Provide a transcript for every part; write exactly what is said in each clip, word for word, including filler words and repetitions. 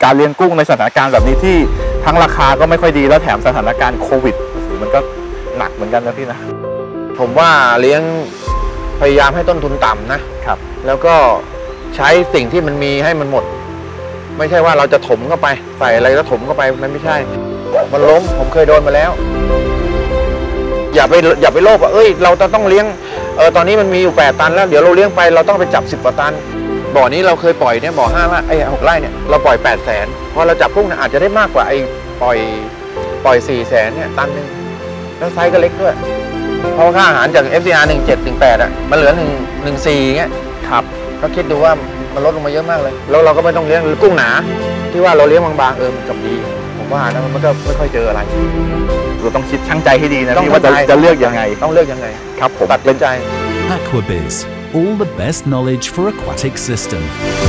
การเลี้ยงกุ้งในสถานการณ์แบบนี้ที่ทั้งราคาก็ไม่ค่อยดีแล้วแถมสถานการณ์โควิดมันก็หนักเหมือนกันนะพี่นะผมว่าเลี้ยงพยายามให้ต้นทุนต่ำนะครับแล้วก็ใช้สิ่งที่มันมีให้มันหมดไม่ใช่ว่าเราจะถมเข้าไปใส่อะไรแล้วถมเข้าไปมันไม่ใช่มันล้มผมเคยโดนมาแล้วอย่าไปอย่าไปโลภว่าเอ้ยเราจะต้องเลี้ยงเออตอนนี้มันมีอยู่แปดตันแล้วเดี๋ยวเราเลี้ยงไปเราต้องไปจับสิบกว่าตันบ่อนี้เราเคยปล่อยเนี่ยบ่อห้าไอ้หกไร่เนี่ยเราปล่อยแปดแสนพอเราจับกุ้งเนี่ยอาจจะได้มากกว่าไอ้ปล่อยปล่อยสี่แสนเนี่ยตันหนึ่งแล้วไซส์ก็เล็กด้วยเพราะค่าอาหารจาก เอฟ ซี อาร์ หนึ่งเจ็ด หนึ่งแปดอ่ะมันเหลือหนึ่ง หนึ่งสี่เงี้ยครับก็คิดดูว่ามันลดลงมาเยอะมากเลยแล้วเราก็ไม่ต้องเลี้ยงกุ้งหนาที่ว่าเราเลี้ยงบางๆเออมันกับดีผมว่านะมันก็ไม่ค่อยเจออะไรเราต้องคิดช่างใจให้ดีนะพี่ว่าจะเลือกยังไงต้องเลือกยังไงครับผมตัดสินใจ Aquabiz all the best knowledge for aquatic system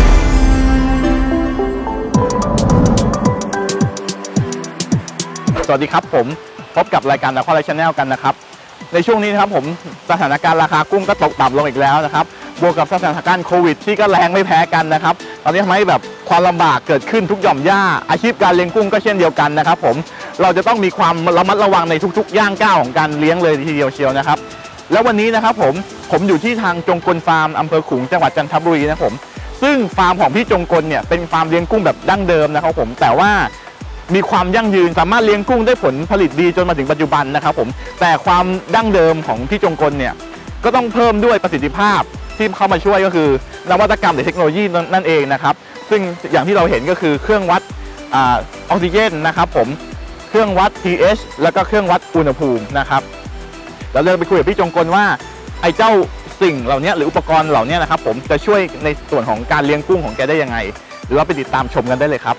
สวัสดีครับผมพบกับรายการ Aquatic Channel กันนะครับในช่วงนี้นะครับผมสถานการณ์ราคากุ้งก็ตกต่ำลงอีกแล้วนะครับบวกกับสถานการณ์โควิดที่ก็แรงไม่แพ้กันนะครับตอนนี้ทำให้แบบความลำบากเกิดขึ้นทุกหย่อมย่าอาชีพการเลี้ยงกุ้งก็เช่นเดียวกันนะครับผมเราจะต้องมีความระมัดระวังในทุกๆย่างก้าวของการเลี้ยงเลยทีเดียวเชียวนะครับแล้ววันนี้นะครับผมผมอยู่ที่ทางจงกลฟาร์มอำเภอขลุงจังหวัดจันทบุรีนะผมซึ่งฟาร์มของพี่จงกลเนี่ยเป็นฟาร์มเลี้ยงกุ้งแบบดั้งเดิมนะครับผมแต่ว่ามีความยั่งยืนสามารถเลี้ยงกุ้งได้ผลผลิตดีจนมาถึงปัจจุบันนะครับผมแต่ความดั้งเดิมของพี่จงกลเนี่ยก็ต้องเพิ่มด้วยประสิทธิภาพที่เข้ามาช่วยก็คือนวัตกรรมหรือเทคโนโลยีนั่นเองนะครับซึ่งอย่างที่เราเห็นก็คือเครื่องวัดออกซิเจนนะครับผมเครื่องวัด พี เอช แล้วก็เครื่องวัดอุณหภูมินะครับเราเลยไปคุยกับพี่จงกลว่าไอ้เจ้าสิ่งเหล่านี้หรืออุปกรณ์เหล่านี้นะครับผมจะช่วยในส่วนของการเลี้ยงกุ้งของแกได้ยังไงหรือว่าไปติดตามชมกันได้เลยครับ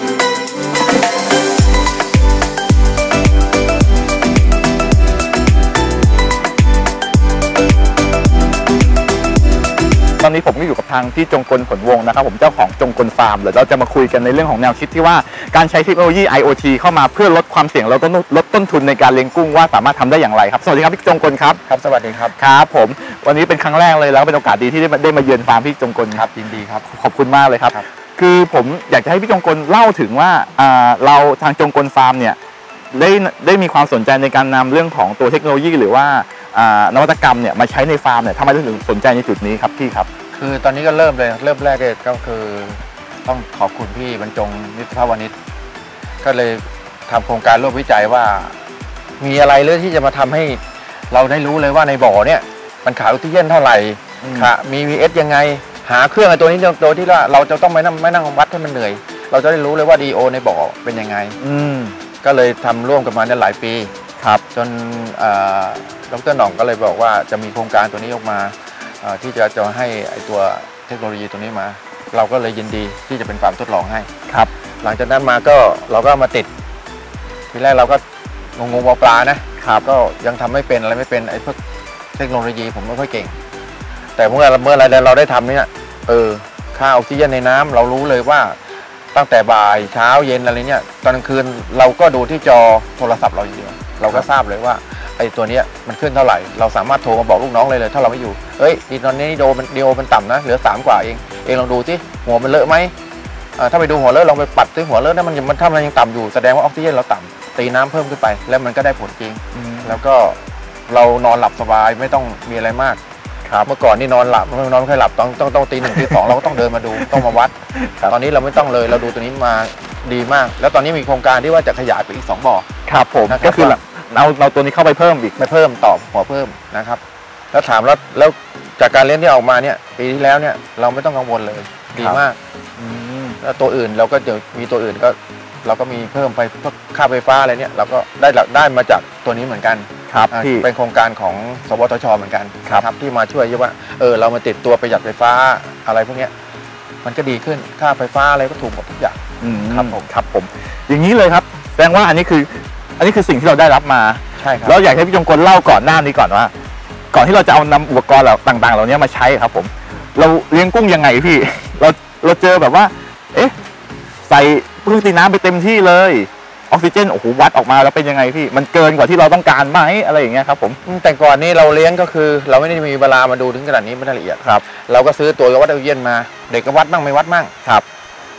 ตอนนี้ผมก็อยู่กับทางที่จงกลผลวงนะครับผมเจ้าของจงกลฟาร์มเดี๋ยวเราจะมาคุยกันในเรื่องของแนวคิดที่ว่าการใช้เทคโนโลยี ไอ โอ ที เข้ามาเพื่อลดความเสี่ยงแล้วก็ลดต้นทุนในการเลี้ยงกุ้งว่าสามารถทำได้อย่างไรครับสวัสดีครับพี่จงกลครับครับสวัสดีครับครับผมวันนี้เป็นครั้งแรกเลยแล้วเป็นโอกาสดีที่ได้ได้มาเยือนฟาร์มพี่จงกลครับยินดีครับขอบคุณมากเลยครับคือผมอยากจะให้พี่จงกลเล่าถึงว่าเราทางจงกลฟาร์มเนี่ยได้ได้มีความสนใจในการนำเรื่องของตัวเทคโนโลยีหรือว่านวัตกรรมเนี่ยมาใช้ในฟาร์มเนี่ยทำไมถึงสนใจในจุดนี้ครับพี่ครับคือตอนนี้ก็เริ่มเลยเริ่มแรกเลยก็คือต้องขอบคุณพี่บรรจงนิติภาวนิชก็เลยทำโครงการร่วมวิจัยว่ามีอะไรเรื่องที่จะมาทำให้เราได้รู้เลยว่าในบ่อเนี่ยมันขาดออกซิเจนเท่าไหร่ค่ะมี วี เอส ยังไงหาเครื่องตัวนี้โดยที่ว่าเราจะต้องไม่นั่งไม่นั่งวัดให้มันเหนื่อยเราจะได้รู้เลยว่า ดี โอ ในบ่อเป็นยังไงก็เลยทำร่วมกันมาได้หลายปีครับจนดร.หน่องก็เลยบอกว่าจะมีโครงการตัวนี้ออกมาที่จะจะให้ไอตัวเทคโนโลยีตัวนี้มาเราก็เลยยินดีที่จะเป็นฟาร์มทดลองให้ครับหลังจากนั้นมาก็เราก็มาติดทีแรกเราก็งงๆปลานะครับก็ยังทำไม่เป็นอะไรไม่เป็นไอพวกเทคโนโลยีผมไม่ค่อยเก่งแต่เมื่อเมื่อไรเราได้ทำเนี่ยเออค่าออกซิเจนในน้ำเรารู้เลยว่าตั้งแต่บ่ายเช้าเย็นอะไรเนี่ยตอนกลางคืนเราก็ดูที่จอโทรศัพท์เราอยู่เราก็ทราบเลยว่าไอ้ตัวนี้มันขึ้นเท่าไหร่เราสามารถโทรมาบอกลูกน้องเลยเลยถ้าเราไม่อยู่เฮ้ยดีตอนนี้ดีโอมันดีโอมันต่ำนะเหลือสามกว่าเองเองลองดูที่หัวมันเลอะไหมถ้าไปดูหัวเลอะลองไปปัดที่หัวเลอะถ้ามันมันถ้ามันยังต่ำอยู่แสดงว่าออกซิเจนเราต่ำตีน้ำเพิ่มขึ้นไปแล้วมันก็ได้ผลจริงแล้วก็เรานอนหลับสบายไม่ต้องมีอะไรมากเมื่อก่อนนี่นอนหลับนอนไม่ค่อยหลับต้องต้องต้องตีหนึ่งตีสองเราก็ต้องเดินมาดูต้องมาวัดตอนนี้เราไม่ต้องเลยเราดูตัวนี้มาดีมากแล้วตอนนี้มีโครงการที่ว่าจะขยายไปอีกสองบ่อครับผมก็คือเอาเราตัวนี้เข้าไปเพิ่มอีกไม่เพิ่มต่อหัวเพิ่มนะครับแล้วถามแล้วแล้วจากการเลี้ยงที่ออกมาเนี่ยปีที่แล้วเนี่ยเราไม่ต้องกังวลเลยดีมากแล้วตัวอื่นเราก็เดี๋ยวมีตัวอื่นก็เราก็มีเพิ่มไปพวกค่าไฟฟ้าอะไรเนี่ยเราก็ได้หลักได้มาจากตัวนี้เหมือนกันครับที่เป็นโครงการของสวทชเหมือนกันครับที่มาช่วยว่าเออเรามาติดตัวประหยัดไฟฟ้าอะไรพวกเนี้ยมันก็ดีขึ้นค่าไฟฟ้าอะไรก็ถูกหมดทุกอย่างครับผมครับผมอย่างนี้เลยครับแสดงว่าอันนี้คืออันนี้คือสิ่งที่เราได้รับมาใช่ครับแล้วอยากให้พี่จงกลเล่าก่อนหน้านี้ก่อนว่าก่อนที่เราจะเอานำอุปกรณ์เหล่าต่างๆเหล่านี้มาใช้ครับผมเราเลี้ยงกุ้งยังไงพี่เราเราเจอแบบว่าเอ๊ะใส่พื้นตีน้ำไปเต็มที่เลยออกซิเจนโอ้โหวัดออกมาแล้วเป็นยังไงพี่มันเกินกว่าที่เราต้องการไหมอะไรอย่างเงี้ยครับผมแต่ก่อนนี้เราเลี้ยงก็คือเราไม่ได้มีเวลามาดูถึงขนาดนี้ไม่ได้ละเอียดครับเราก็ซื้อตัววัดออกซิเจนมาเด็กก็วัดบ้างไม่วัดบ้างครับ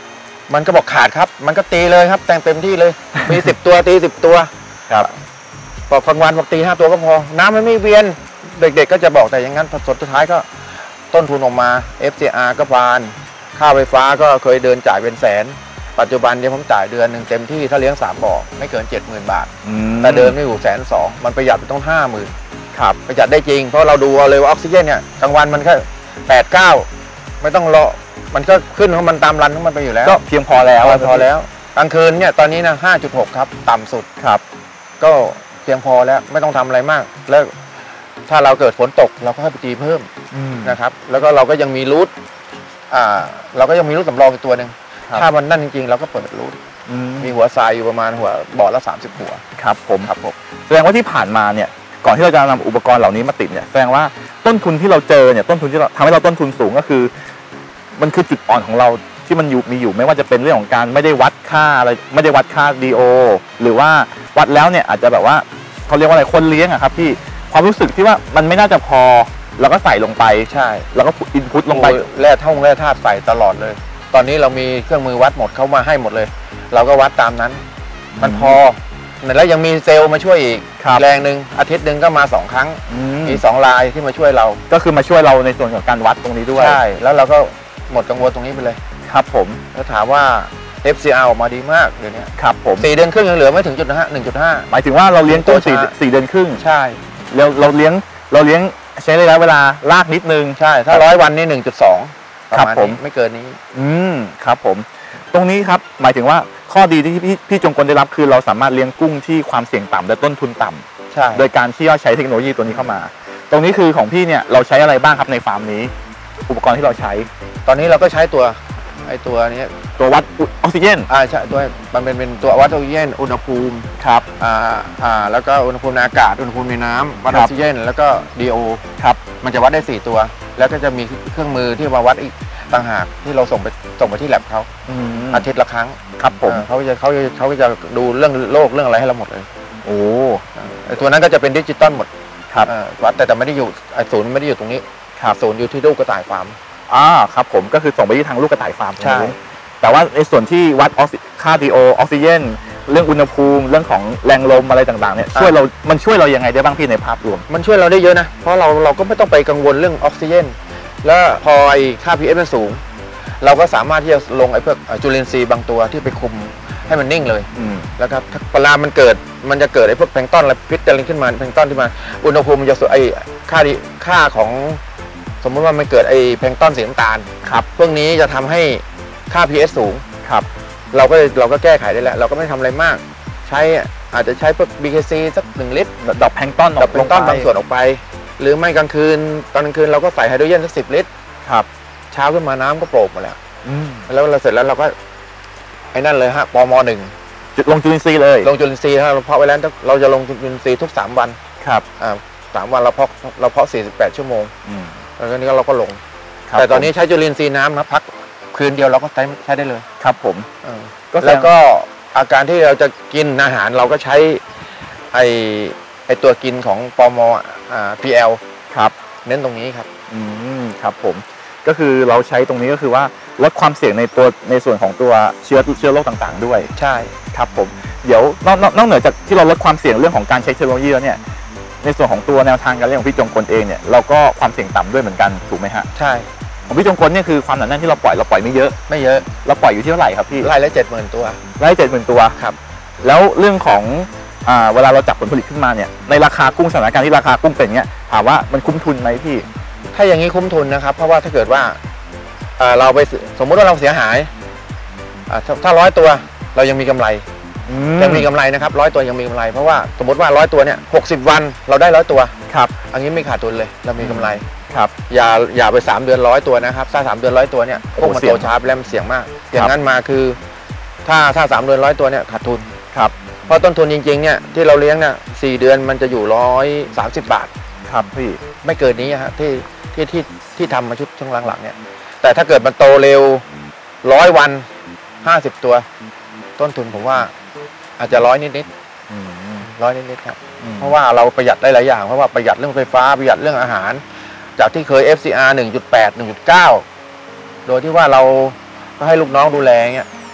มันก็บอกขาดครับมันก็ตีเลยครับแต่งเต็มที่เลยมีสิบตัวตีสิบตัวครับพอกลางวันบอกตีห้าตัวก็พอน้ำมันไม่เวียนเด็กๆก็จะบอกแต่อย่างนั้นผลสุดท้ายก็ต้นทุนออกมา เอฟ ซี อาร์ ก็บานค่าไฟฟ้าก็เคยเดินจ่ายเป็นแสนปัจจุบันเนี่ยผมจ่ายเดือนหนึ่งเต็มที่ถ้าเลี้ยงสามบ่อไม่เกิน เจ็ดหมื่น บาทแต่เดิมนี่อยู่แสนสองมันประหยัดไปต้องห้าหมื่นครับประหยัดได้จริงเพราะเราดูเอาเลยว่าออกซิเจนเนี่ยกลางวันมันแค่แปดเก้าไม่ต้องรอมันก็ขึ้นของมันตามรันของมันไปอยู่แล้วก็เพียงพอแล้วพอแล้วกลางคืนเนี่ยตอนนี้นะ ห้าจุดหก ครับต่ำสุดครับก็เพียงพอแล้วไม่ต้องทำอะไรมากแล้วถ้าเราเกิดฝนตกเราก็ให้ไปตีเพิ่มนะครับแล้วก็เราก็ยังมีรูทอ่าเราก็ยังมีรูทสำรองอีกตัวหนึ่งถ้ามันนั่นจริงๆเราก็เปิดรูทมีหัวทรายอยู่ประมาณหัวบ่อละสามสิบหัวครับผมครับผมแสดงว่าที่ผ่านมาเนี่ยก่อนที่เราจะนำอุปกรณ์เหล่านี้มาติดเนี่ยแสดงว่าต้นทุนที่เราเจอเนี่ยต้นทุนที่เราทำให้เราต้นทุนสูงก็คือมันคือจุดอ่อนของเราที่มันอยู่มีอยู่ไม่ว่าจะเป็นเรื่องของการไม่ได้วัดค่าอะไรไม่ได้วัดค่า ดี โอ หรือว่าวัดแล้วเนี่ยอาจจะแบบว่าเขาเรียกว่าอะไรคนเลี้ยงอะครับพี่ความรู้สึกที่ว่ามันไม่น่าจะพอเราก็ใส่ลงไปใช่แล้วก็อินพุตลงไปแร่ท่องแร่ธาตุใส่ตลอดเลยตอนนี้เรามีเครื่องมือวัดหมดเขามาให้หมดเลยเราก็วัดตามนั้นมันพอแล้วยังมีเซลล์มาช่วยอีกแรงหนึ่งอาทิตย์หนึ่งก็มาสองครั้งมีสองลายที่มาช่วยเราก็คือมาช่วยเราในส่วนของการวัดตรงนี้ด้วยใช่แล้วเราก็หมดกังวลตรงนี้ไปเลยครับผมแล้วถามว่า เอฟ ซี อาร์ ออกมาดีมากเดี๋ยวนี้ครับผมสี่เดือนครึ่งยังเหลือไม่ถึงจุดห้าหนึ่งจุดห้าหมายถึงว่าเราเลี้ยงต้นสี่สี่เดือนครึ่งใช่เราเราเลี้ยงเราเลี้ยงใช้ระยะเวลาลากนิดนึงใช่ถ้าร้อยวันนี่หนึ่งจุดสองครับผมไม่เกินนี้อืมครับผมตรงนี้ครับหมายถึงว่าข้อดีที่พี่พี่จงกลได้รับคือเราสามารถเลี้ยงกุ้งที่ความเสี่ยงต่ำและต้นทุนต่ำใช่โดยการที่เราใช้เทคโนโลยีตัวนี้เข้ามาตรงนี้คือของพี่เนี่ยเราใช้อะไรบ้างครับในฟาร์มนี้อุปกรณ์ที่เราใช้ตอนนี้เราก็ใช้ตัวไอตัวนี้ตัววัดออกซิเจนอ่าใช่ตัวมันเป็นเป็นตัววัดออกซิเจนอุณหภูมิครับอ่าอ่าแล้วก็อุณหภูมิในอากาศอุณหภูมิในน้ำวัดออกซิเจนแล้วก็ ดี โอครับมันจะวัดได้สี่ตัวแล้วก็จะมีเครื่องมือที่มาวัดอีกต่างหากที่เราส่งไปส่งไปที่แลบเขาอาทิตย์ละครั้งครับผมเขาจะเขาจะเขาจะดูเรื่องโรคเรื่องอะไรให้เราหมดเลยโอ้ไอตัวนั้นก็จะเป็นดิจิตอลหมดครับวัดแต่แต่ไม่ได้อยู่ไอศูนย์ไม่ได้อยู่ตรงนี้ครับศูนย์อยู่ที่ลูกกระต่ายฟาร์มอ่าครับผมก็คือส่งไปที่ทางลูกกระต่ายฟาร์มใช่แต่ว่าในส่วนที่วัดออกซิค่า ดี โอ ออกซิเจนเรื่องอุณหภูมิเรื่องของแรงลมอะไรต่างๆเนี่ยช่วยเรามันช่วยเรายังไงได้บ้างพี่ในภาพรวมมันช่วยเราได้เยอะนะเพราะเราเราก็ไม่ต้องไปกังวลเรื่องออกซิเจนแล้วพอไอค่า พี เอช มันสูงเราก็สามารถที่จะลงไอ้พวกจุลินทรีย์บางตัวที่ไปคุมให้มันนิ่งเลยแล้วครับเวลามันเกิดมันจะเกิดไอ้พวกแพลงก์ตอนอะไรพิษอะไรขึ้นมาแพลงก์ตอนที่มาอุณหภูมิมันจะไอ้ค่าดีค่าของสมมติว่ามันเกิดไอ้แพลงก์ตอนสีน้ำตาลครับพวกนี้จะทำให้ค่า พี เอช สูงครับเราก็เราก็แก้ไขได้แล้วเราก็ไม่ทำอะไรมากใช้อาจจะใช้พวก บี เค ซี สักหนึ่งลิตรดอกแพลงก์ตอนดอกแพลงก์ตอนบางส่วนออกไปหรือไม่กลางคืนตอนกลางคืนเราก็ใส่ไฮโดรเจนสักสิบลิตรครับเช้าขึ้นมาน้ำก็โปร่งมาแล้วแล้วเราเสร็จแล้วเราก็ไอ้นั่นเลยฮะปมหนึ่งจุดลงจุลินทรีย์เลยลงจุลินทรีย์ถ้าเราเพาะไว้แล้วเราจะลงจุลินทรีย์ทุกสามวันครับอ่าสามวันเราเพาะเราเพาะสี่สิบแปดชั่วโมงแล้วก็นี้เราก็ลงแต่ตอนนี้ใช้จุลินทรีย์น้ำนะพักคืนเดียวเราก็ใช้ใช้ได้เลยครับผมแล้วก็อาการที่เราจะกินอาหารเราก็ใช้ไอไอตัวกินของปมอ่า พี แอลครับเน้นตรงนี้ครับอืมครับผมก็คือเราใช้ตรงนี้ก็คือว่าลดความเสี่ยงในตัวในส่วนของตัวเชื้อเชื้อโรคต่างๆด้วยใช่ครับผมเดี๋ยวนอกนอกเหนือจากที่เราลดความเสี่ยงเรื่องของการใช้เทคโนโลยีแล้วเนี่ยในส่วนของตัวแนวทางการเลี้ยงของพี่จงกลเองเนี่ยเราก็ความเสี่ยงต่ำด้วยเหมือนกันถูกไหมฮะใช่ของพี่จงกลเนี่ยคือความหนาแน่นที่เราปล่อยเราปล่อยไม่เยอะไม่เยอะเราปล่อยอยู่ที่เท่าไหร่ครับพี่ไร่ละเจ็ดหมื่นตัวไร่เจ็ดหมื่นตัวครับแล้วเรื่องของอ่าเวลาเราจับผลผลิตขึ้นมาเนี่ยในราคากุ้งสถานการณ์ที่ราคากุ้งเป็นเงี้ยถามว่ามันคุ้มทุนไหมพี่ถ้าอย่างนี้คุ้มทุนนะครับเพราะว่าถ้าเกิดว่าเราไปสมมุติว่าเราเสียหายถ้าร้อยตัวเรายังมีกำไรยังมีกำไรนะครับร้อยตัวยังมีกำไรเพราะว่าสมมติว่าร้อยตัวเนี่ยหกสิบวันเราได้ร้อยตัวครับอันนี้ไม่ขาดทุนเลยเรามีกำไรครับอย่าอย่าไปสามเดือนร้อยตัวนะครับถ้าสามเดือนร้อยตัวเนี่ยพวกมันโตช้าไปแล้วมันเสี่ยงมากอย่างนั้นมาคือถ้าถ้าสามเดือนร้อยตัวเนี่ยขาดทุนครับเพราะต้นทุนจริงๆเนี่ยที่เราเลี้ยงเนี่ยสี่เดือนมันจะอยู่ร้อยสามสิบบาทครับพี่ไม่เกินนี้ฮะที่ที่ที่ที่ทำมาชุดช่วงหลังๆเนี่ยแต่ถ้าเกิดมันโตเร็วร้อยวันห้าสิบตัวต้นทุนผมว่าอาจจะร้อยนิดๆร้อยนิดๆครับเพราะว่าเราประหยัดได้หลายอย่างเพราะว่าประหยัดเรื่องไฟฟ้าประหยัดเรื่องอาหารจากที่เคย เอฟ ซี อาร์ หนึ่งจุดแปด หนึ่งจุดเก้า โดยที่ว่าเราก็ให้ลูกน้องดูแลเงี้ย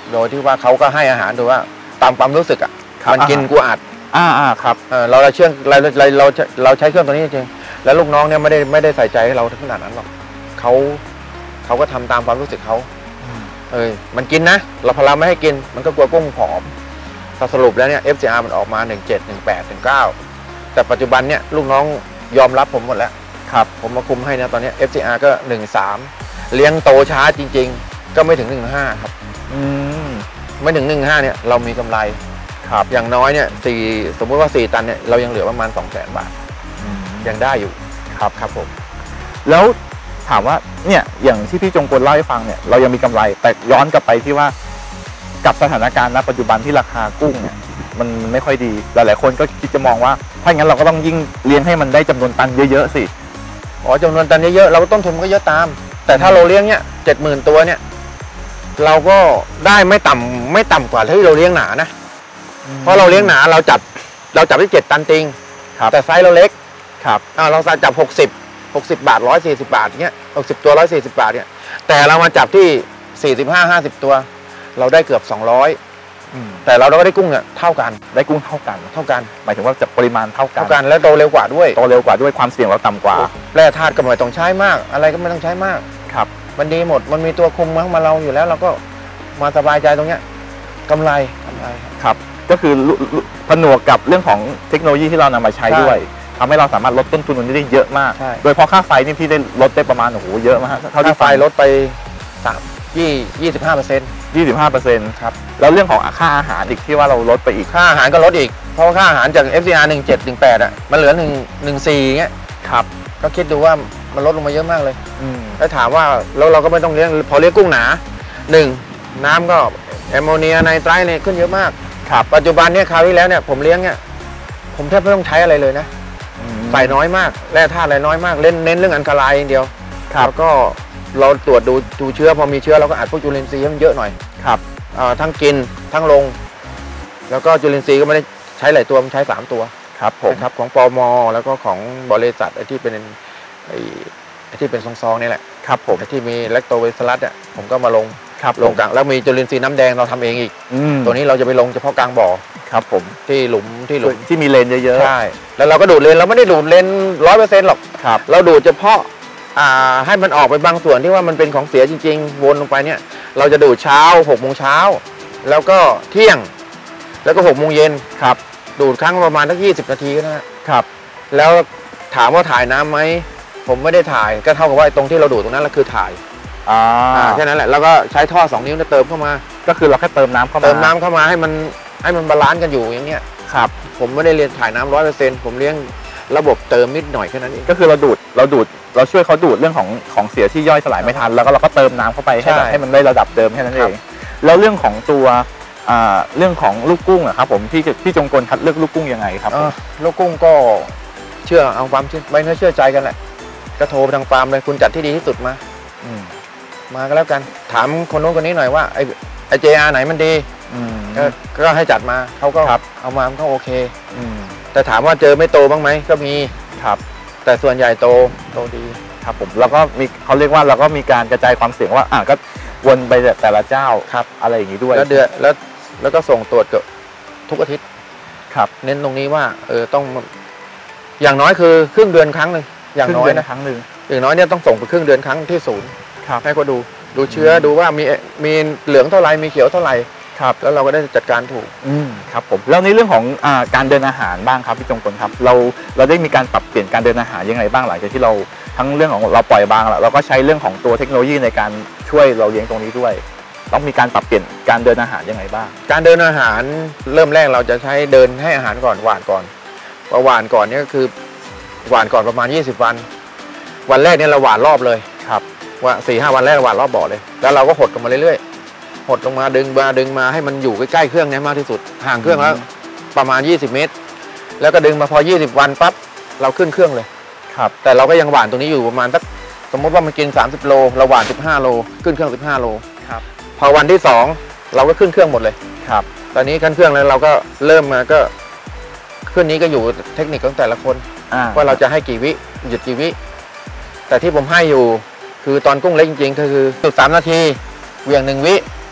โดยที่ว่าเขาก็ให้อาหารโดยว่าตามความรู้สึกอ่ะมันกินกูอัดอ่าอ่าครับเออเราเราเชื่อเราเราเราเราใช้เครื่องตัวนี้จริงๆแล้วลูกน้องเนี่ยไม่ได้ไม่ได้ใส่ใจให้เราถึงขนาดนั้นหรอกเขาเขาก็ทำตามความรู้สึกเขาเออมันกินนะเราพยายามไม่ให้กินมันก็กลัวกุ้งผอมแต่สรุปแล้วเนี่ย เอฟ ซี อาร์ มันออกมาหนึ่งเจ็ด หนึ่งแปด หนึ่งเก้าแต่ปัจจุบันเนี่ยลูกน้องยอมรับผมหมดแล้วครับผมมาคุมให้นะตอนนี้ เอฟ ซี อาร์ ก็หนึ่งสามเลี้ยงโตช้าจริงๆก็ไม่ถึงหนึ่งห้าครับอืมไม่ถึงหนึ่งห้าเนี่ยเรามีกำไรครับอย่างน้อยเนี่ยสี่สมมุติว่าสี่ตันเนี่ยเรายังเหลือประมาณสองแสนบาทยังได้อยู่ครับครับผมแล้วถามว่าเนี่ยอย่างที่พี่จงกลเล่าให้ฟังเนี่ยเรายังมีกำไรแต่ย้อนกลับไปที่ว่ากับสถานการณ์ณปัจจุบันที่ราคากุ้งเนี่ยมันไม่ค่อยดีหลายๆคนก็คิดจะมองว่าถ้าอย่างนั้นเราก็ต้องยิ่งเลี้ยงให้มันได้จำนวนตันเยอะๆสิอ๋อจำนวนตันเยอะๆเราก็ต้นทุนก็เยอะตามแต่ถ้าเราเลี้ยงเนี่ยเจ็ดหมื่นตัวเนี่ยเราก็ได้ไม่ต่ำไม่ต่ำกว่าที่เราเลี้ยงหนานะเพราะเราเลี้ยงหนาเราจับเราจับที่เจ็ดตันจริงแต่ไซส์เราเล็กครับอ่าเราจับหกสิบหกสิบบาทร้อยสี่สิบบาทเนี้ยหกสิบตัวร้อยสี่สิบบาทเนี่ยแต่เรามาจับที่สี่สิบห้าห้าสิบตัวเราได้เกือบสองร้อยแต่เราก็ได้กุ้งเนี่ยเท่ากันได้กุ้งเท่ากันเท่ากันหมายถึงว่าจะปริมาณเท่ากันเท่ากันและโตเร็วกว่าด้วยโตเร็วกว่าด้วยความเสี่ยงเราต่ำกว่าแร่ธาตุก็ไม่ต้องใช้มากอะไรก็ไม่ต้องใช้มากครับมันดีหมดมันมีตัวคุมมาเราอยู่แล้วเราก็มาสบายใจตรงเนี้ยกำไรกำไรครับก็คือผนวกกับเรื่องของเทคโนโลยีที่เรานำมาใช้ด้วยทำให้เราสามารถลดต้นทุนมันได้เยอะมากโดยเพราะค่าไฟนี่พี่ได้ลดได้ประมาณโอ้โหเยอะมากเท่าที่ไฟลดไปสามยี่ยี่สิบห้าเปอร์เซ็นต์ยี่สิบห้าเปอร์เซ็นต์ครับแล้วเรื่องของค่าอาหารอีกที่ว่าเราลดไปอีกค่าอาหารก็ลดอีกเพราะค่าอาหารจาก เอฟ ซี อาร์ หนึ่งเจ็ด หนึ่งแปดอ่ะมันเหลือหนึ่ง หนึ่งสี่เงี้ยครับก็คิดดูว่ามันลดลงมาเยอะมากเลยแล้วถามว่าแล้วเราก็ไม่ต้องเลี้ยงพอเลี้ยงกุ้งหนาหนึ่งน้ำก็แอมโมเนียไนไตรท์เนี่ยขึ้นเยอะมากครับปัจจุบันเนี่ยคราวที่แล้วเนี่ยผมเลี้ยงเนี่ยผมแทบไม่ต้องใช้อะไรเลยนะใส่น้อยมากแร่ธาตุอะไรน้อยมากเล่นเน้นเรื่องอันตรายอย่างเดียวแล้วก็เราตรวจดูดูเชื้อพอมีเชื้อเราก็อัดพวกจุลินทรีย์ให้มันเยอะหน่อยครับทั้งกินทั้งลงแล้วก็จุลินทรีย์ก็ไม่ได้ใช้หลายตัวมันใช้สามตัวครับผมครับของปมแล้วก็ของบริษัทไอ้ที่เป็นไอ้ที่เป็นซองๆนี่แหละครับผมไอ้ที่มีแลคโตเวสลัสเนี่ยผมก็มาลงครับลงกลางแล้วมีจุลินทรีย์น้ำแดงเราทำเองอีกตัวนี้เราจะไปลงเฉพาะกลางบ่อครับผมที่หลุมที่หลุมที่มีเลนเยอะๆใช่แล้วเราก็ดูดเลนเราไม่ได้ดูดเลนร้อยเปอร์เซ็นต์หรอกครับเราดูดเฉพาะอ่าให้มันออกไปบางส่วนที่ว่ามันเป็นของเสียจริงๆวนลงไปเนี่ยเราจะดูดเช้าหกโมงเช้าแล้วก็เที่ยงแล้วก็หกโมงเย็นครับดูดครั้งประมาณสักยี่สิบนาทีก็นะครับแล้วถามว่าถ่ายน้ำไหมผมไม่ได้ถ่ายก็เท่ากับว่าตรงที่เราดูดตรงนั้นแหละคือถ่ายอ่าแค่นั้นแหละแล้วก็ใช้ท่อสองนิ้วเติมเข้ามาก็คือเราแค่เติมน้ำเข้ามาเติมน้ำเข้ามาให้มันให้มันบาลานซ์กันอยู่อย่างเงี้ยครับผมไม่ได้เรียนถ่ายน้ำร้อยเปอร์เซ็นต์ผมเลี้ยงระบบเติมนิดหน่อยแค่นั้นเองก็คือเราดูดเราดูดเราช่วยเขาดูดเรื่องของของเสียที่ย่อยสลายไม่ทันแล้วก็เราก็เติมน้ำเข้าไปให้ให้มันได้ระดับเดิมแค่นั้นเองแล้วเรื่องของตัวเรื่องของลูกกุ้งอะครับผมพี่พี่จงกลคัดเลือกลูกกุ้งยังไงครับลูกกุ้งก็เชื่อเอาความไว้เนื้อเชื่อใจกันแหละก็โทรไปทางฟาร์มเลยคุณจัดที่ดีที่สุดมามาก็แล้วกันถามคนโน้นคนนี้หน่อยว่าไอ้ไอ้เจอาร์ไหนมันดีก็ให้จัดมาเขาก็เอามามันก็โอเคแต่ถามว่าเจอไม่โตบ้างไหมก็มีครับแต่ส่วนใหญ่โตโตดีครับผมแล้วก็มีเขาเรียกว่าเราก็มีการกระจายความเสี่ยงว่าอ่ะก็วนไปแต่ละเจ้าครับอะไรอย่างนี้ด้วยแล้วเดือนแล้วแล้วก็ส่งตรวจเกือบทุกอาทิตย์ครับเน้นตรงนี้ว่าเออต้องอย่างน้อยคือครึ่งเดือนครั้งหนึ่งอย่างน้อยนะครั้งหนึ่งอย่างน้อยเนี่ยต้องส่งไปครึ่งเดือนครั้งที่ศูนย์ครับให้เขาดูดูเชื้อดูว่ามีมีเหลืองเท่าไรมีเขียวเท่าไหร่ครับแล้วเราก็ได้จัดการถูกอืมครับผมแล้วในเรื่องของอ่าการเดินอาหารบ้างครับพี่จงกลครับเราเราได้มีการปรับเปลี่ยนการเดินอาหารยังไงบ้างหลังจากที่เราทั้งเรื่องของเราปล่อยบางแล้วเราก็ใช้เรื่องของตัวเทคโนโลยีในการช่วยเราเลี้ยงตรงนี้ด้วยต้องมีการปรับเปลี่ยนการเดินอาหารยังไงบ้างการเดินอาหารเริ่มแรกเราจะใช้เดินให้อาหารก่อนหวานก่อนพอหวานก่อนนี่ก็คือหวานก่อนประมาณยี่สิบวันวันแรกเนี่ยเราหวานรอบเลยครับว่าสี่ห้าวันแรกหวานรอบบ่อเลยแล้วเราก็หดลงมาเรื่อยๆหดลงมาดึงมาดึงมาให้มันอยู่ใกล้ๆเครื่องนี้มากที่สุดห่างเครื่องแล้วประมาณยี่สิบเมตรแล้วก็ดึงมาพอยี่สิบวันปั๊บเราขึ้นเครื่องเลยครับแต่เราก็ยังหวานตรงนี้อยู่ประมาณสักสมมติว่ามันกินสามสิบโลเราหวานสิบห้าโลขึ้นเครื่องสิบห้าโลครับพอวันที่สองเราก็ขึ้นเครื่องหมดเลยครับตอนนี้ขึ้นเครื่องแล้วเราก็เริ่มมาก็ขึ้นนี้ก็อยู่เทคนิคของแต่ละคนว่าเราจะให้กี่วิหยุดกี่วิแต่ที่ผมให้อยู่คือตอนกุ้งเล็กจริงๆก็คือจุดสามนาทีเวียงหนึ่งวิ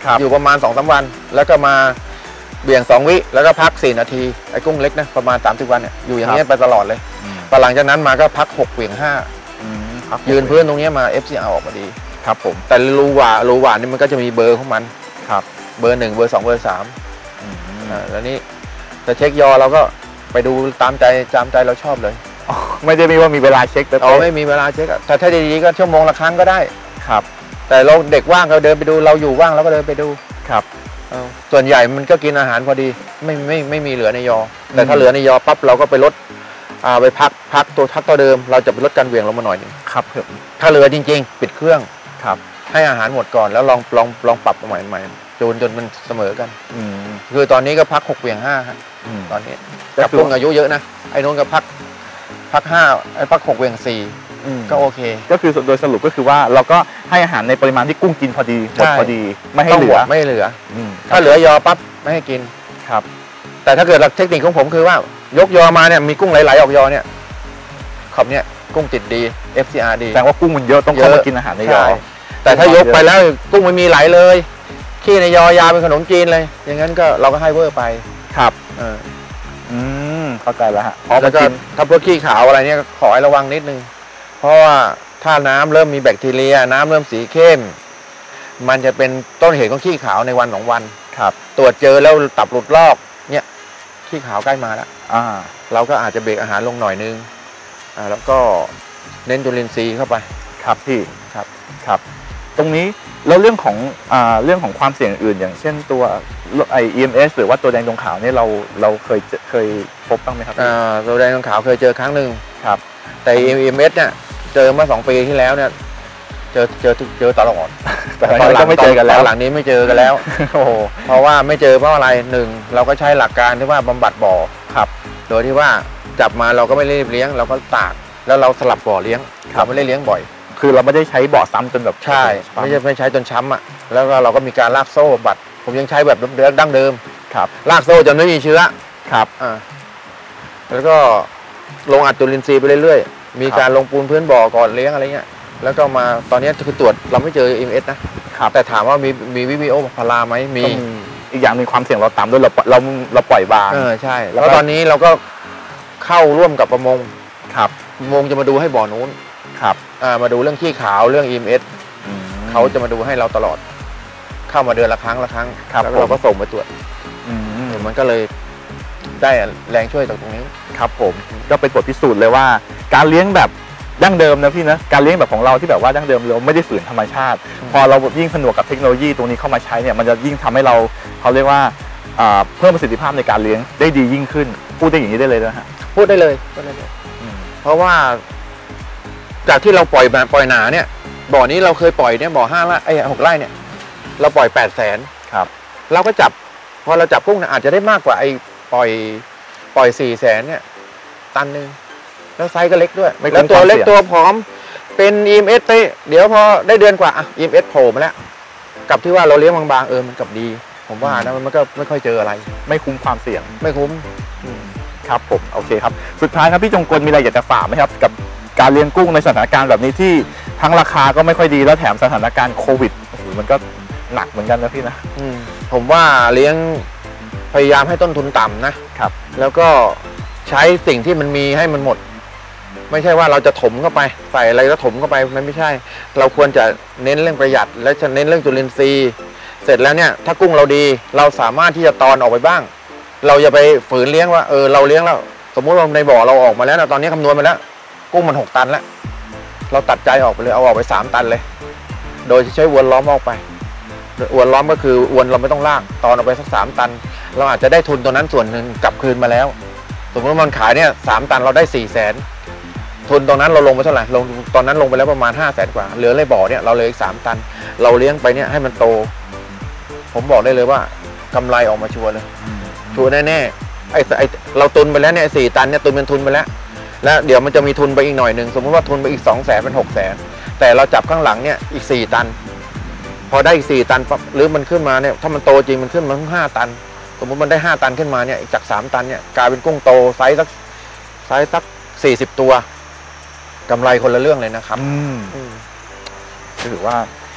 ครับอยู่ประมาณสองสามวัน แล้วก็มาเบี่ยงสองวิแล้วก็พักสี่นาทีไอ้กุ้งเล็กนะประมาณสามสิบวันเนี่ยอยู่อย่างนี้ยไปตลอดเลยพอหลังจากนั้นมาก็พักหกเบี่ยงห้ายืนพื้นตรงนี้มา เอฟ ซี อาร์ ออกมาดีครับผมแต่รูหวารูหวานนี่มันก็จะมีเบอร์ของมันครับเบอร์หนึ่งเบอร์สองเบอร์สามอ่าแล้วนี่จะเช็คยอเราก็ไปดูตามใจตามใจเราชอบเลยไม่ได้มีว่ามีเวลาเช็คอ๋อไม่มีเวลาเช็คแต่ถ้าดีๆก็ชั่วโมงละครั้งก็ได้ครับแต่เราเด็กว่างเราเดินไปดูเราอยู่ว่างเราก็เดินไปดูครับส่วนใหญ่มันก็กินอาหารพอดีไม่ไม่ไม่มีเหลือในยอแต่ถ้าเหลือในยอปั๊บเราก็ไปลดอ่าไปพักพักตัวทักตัวเดิมเราจะไปลดการเหวี่ยงลงมาหน่อยนึงครับผมถ้าเหลือจริงๆปิดเครื่องครับให้อาหารหมดก่อนแล้วลองลองลองปรับใหม่ใหม่จนจนมันเสมอกันคือตอนนี้ก็พักหกเหวี่ยงห้าครับตอนนี้กับกุ้งอายุเยอะนะไอ้นู้นก็พักพักห้าไอ้พักหกเหวี่ยงสี่ก็โอเคก็คือโดยสรุปก็คือว่าเราก็ให้อาหารในปริมาณที่กุ้งกินพอดีหมดพอดีไม่ให้เหลือไม่เหลือถ้าเหลือยอปั๊บไม่ให้กินครับแต่ถ้าเกิดเทคนิคของผมคือว่ายกยอมาเนี่ยมีกุ้งไหลๆออกยอเนี่ยขอบเนี่ยกุ้งติดดี เอฟ ซี อาร์ ดีแสดงว่ากุ้งมันเยอะต้องเข้ามากินอาหารในยอแต่ถ้ายกไปแล้วกุ้งไม่มีไหลเลยขี้ในยอยาเป็นขนมจีนเลยอย่างนั้นก็เราก็ให้เวอร์ไปครับเอออืมเข้าใจแล้วฮะแล้วก็ถ้าพวกขี้ขาวอะไรเนี่ยขอให้ระวังนิดนึงเพราะว่าถ้าน้ำเริ่มมีแบคทีเรียน้ำเริ่มสีเข้มมันจะเป็นต้นเหตุของขี้ขาวในวันสองวันครับตรวจเจอแล้วตับหลุดลอกเนี่ยขี้ขาวใกล้มาแล้วอ่าเราก็อาจจะเบรกอาหารลงหน่อยนึงอ่าแล้วก็เน้นจุลินทรีย์เข้าไปครับพี่ครับครับตรงนี้แล้วเรื่องของอ่าเรื่องของความเสี่ยงอื่นอย่างเช่นตัวไอ อี เอ็ม เอส หรือว่าตัวแดงดวงขาวเนี่ยเราเราเคยเคยพบบ้างไหมครับอ่าตัวแดงดวงขาวเคยเจอครั้งหนึ่งครับแต่ อี เอ็ม เอส เนี่ยเจอเมื่อสองปีที่แล้วเนี่ยเจอเจอเจอตลอดแต่ตอนหลังไม่เจอกันแล้วหลังนี้ไม่เจอกันแล้วโอ้เพราะว่าไม่เจอเพราะอะไรหนึ่งเราก็ใช้หลักการที่ว่าบำบัดบ่อครับโดยที่ว่าจับมาเราก็ไม่รีบเลี้ยงเราก็ตากแล้วเราสลับบ่อเลี้ยงเราไม่ได้เลี้ยงบ่อยคือเราไม่ได้ใช้บ่อซ้ำจนแบบใช่ไม่ใช่ไม่ใช้จนช้ำอ่ะแล้วก็เราก็มีการลากโซ่บำบัดผมยังใช้แบบเดิมดั้งเดิมครับลากโซ่จนไม่มีเชื้อครับอ่าแล้วก็ลงอัดจุลินทรีย์ไปเรื่อยๆมีการลงปูนพื้นบ่อก่อนเลี้ยงอะไรเงี้ยแล้วก็มาตอนนี้คือตรวจเราไม่เจอ อี เอ็ม เอส นะครับแต่ถามว่ามีมีวิบิโอพาราไหมมีอีกอย่างมีความเสี่ยงเราต่ำด้วยเราเราเราปล่อยบางเออใช่แล้วตอนนี้เราก็เข้าร่วมกับประมงครับประมงจะมาดูให้บ่อนู้นครับอ่ามาดูเรื่องขี้ขาวเรื่อง อี เอ็ม เอส เขาจะมาดูให้เราตลอดเข้ามาเดือนละครั้งละครั้งแล้วเราก็ส่งไปตรวจมันก็เลยได้แรงช่วยจากตรงนี้ครับผมก็เป็นบทพิสูจน์เลยว่าการเลี้ยงแบบดั้งเดิมนะพี่นะการเลี้ยงแบบของเราที่แบบว่าดั้งเดิมเราไม่ได้ฝืนธรรมชาติพอเรายิ่งผนวกกับเทคโนโลยีตรงนี้เข้ามาใช้เนี่ยมันจะยิ่งทำให้เราเขาเรียกว่าเพิ่มประสิทธิภาพในการเลี้ยงได้ดียิ่งขึ้นพูดได้อย่างนี้ได้เลยนะฮะพูดได้เลยพูดได้เลยเพราะว่าจากที่เราปล่อยแบบปล่อยหนาเนี่ยบ่อนี้เราเคยปล่อยเนี่ยบ่อห้าไร่ไอ้หกไร่เนี่ยเราปล่อยแปดแสนครับเราก็จับพอเราจับกุ้งอาจจะได้มากกว่าไอ้ปล่อยปล่อยสี่แสนเนี่ยตันหนึ่งแล้วไซส์ก็เล็กด้วยแล้วตัวเล็กตัวผอมเป็น อี เอ็ม เอส ไปเดี๋ยวพอได้เดือนกว่า อี เอ็ม เอส โผล่มาแล้วกับที่ว่าเราเลี้ยงบางๆเออมันกับดีผมว่านะมันก็ไม่ค่อยเจออะไรไม่คุ้มความเสี่ยงไม่คุ้มครับผมโอเคครับสุดท้ายครับพี่จงกลมีอะไรอยากจะฝากไหมครับกับการเลี้ยงกุ้งในสถานการณ์แบบนี้ที่ทั้งราคาก็ไม่ค่อยดีแล้วแถมสถานการณ์โควิดมันก็หนักเหมือนกันนะพี่นะผมว่าเลี้ยงพยายามให้ต้นทุนต่ำนะครับแล้วก็ใช้สิ่งที่มันมีให้มันหมดไม่ใช่ว่าเราจะถมเข้าไปใส่อะไรแล้วถมเข้าไปมันไม่ใช่เราควรจะเน้นเรื่องประหยัดและจะเน้นเรื่องจุลินทรีย์เสร็จแล้วเนี่ยถ้ากุ้งเราดีเราสามารถที่จะตอนออกไปบ้างเราอย่าไปฝืนเลี้ยงว่าเออเราเลี้ยงแล้วสมมุติว่าในบ่อเราออกมาแล้วนะตอนนี้คำนวณมาแล้วกุ้งมันหกตันแล้วเราตัดใจออกไปเลยเอาออกไปสามตันเลยโดยใช้อวนล้อมออกไปอวนล้อมก็คืออวนเราไม่ต้องลากตอนออกไปสักสามตันเราอาจจะได้ทุนตัวนั้นส่วนหนึ่งกลับคืนมาแล้วสมมติว่ามันขายเนี่ยสามตันเราได้สี่แสนทุนตรงนั้นเราลงไปเท่าไหร่ลงตอนนั้นลงไปแล้วประมาณห้าแสนกว่าเหลือเลยบ่อเนี่ยเราเลยอีกสามตันเราเลี้ยงไปเนี่ยให้มันโตผมบอกได้เลยว่ากำไรออกมาชัวร์เลยชัวร์แน่ๆไอ้ไอ้เราตุนไปแล้วเนี่ยสี่ตันเนี่ยตุนเป็นทุนไปแล้วแล้วเดี๋ยวมันจะมีทุนไปอีกหน่อยหนึ่งสมมติว่าทุนไปอีกสองแสนเป็นหกแสนแต่เราจับข้างหลังเนี่ยอีกสี่ตันพอได้อีกสี่ตันปั๊บหรือมันขึ้นมาเนี่ยถ้ามันโตจริงมันขึ้นมาถึงห้าตันสมมติมันได้ห้าตันขึ้นมาเนี่ยจากสามตันเนี่ยกลายเป็นกุ้งโตไซส์สักไซส์สักสี่สิบตัวกำไรคนละเรื่องเลยนะครับถือว่า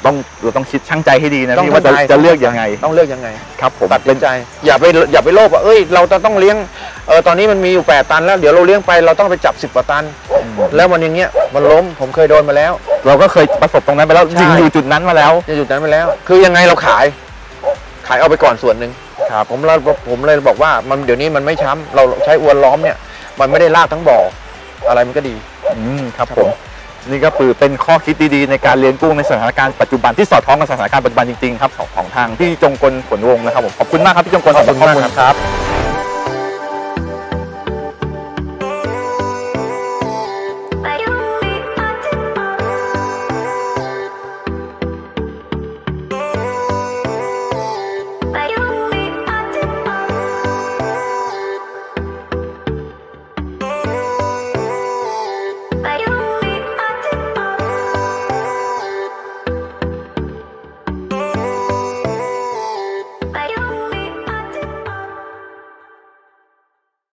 ต้องเราต้องคิดช่างใจให้ดีนะต้องพี่ว่าจะตั้งใจจะเลือกยังไงต้องเลือกยังไงครับผมตัดสินใจอย่าไปอย่าไปโลภว่าเอ้ยเราจะต้องเลี้ยงเออตอนนี้มันมีอยู่แปดตันแล้วเดี๋ยวเราเลี้ยงไปเราต้องไปจับสิบกว่าตันแล้วมันอย่างเงี้ยมันล้มผมเคยโดนมาแล้วเราก็เคยประสบตรงนั้นไปแล้วใช่ยิงอยู่จุดนั้นมาแล้วจะจุดนั้นไปแล้ว คือยังไงเราขาย ขายเอาไปก่อนส่วนหนึ่งครับผมเราผมเลยบอกว่ามันเดี๋ยวนี้มันไม่ช้ำเราใช้อวนล้อมเนี่ยมันไม่ได้ลากทั้งบ่ออะไรมันก็ดีอืมครับผมนี่ก็คือเป็นข้อคิดดีๆในการเลี้ยงกุ้งในสถานการณ์ปัจจุบันที่สอดคล้องกับสถานการณ์ปัจจุบันจริงๆครับของของทางพี่จงกลผลวงศ์นะครับผมขอบคุณมากครับพี่จงกลสำหรับข้อมูลครับ